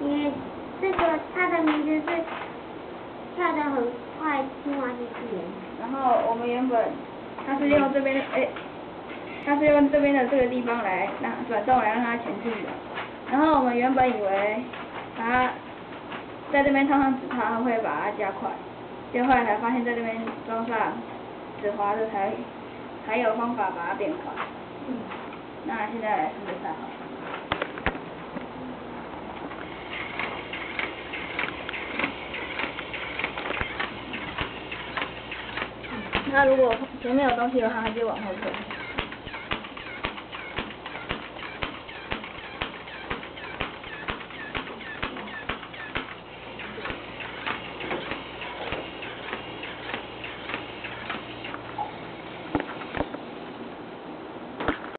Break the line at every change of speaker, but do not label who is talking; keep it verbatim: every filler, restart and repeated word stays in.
因为这个它的名字是跳得很快，青蛙就是人。
然后我们原本它是用这边的哎，它是用这边的这个地方来让转动来让它前进的。然后我们原本以为它在这边套上纸套，它会把它加快，结果后来才发现在这边装上纸滑的才才有方法把它变快。嗯。那现在来试试看好了。它如果前面有东西的话，它就往后退。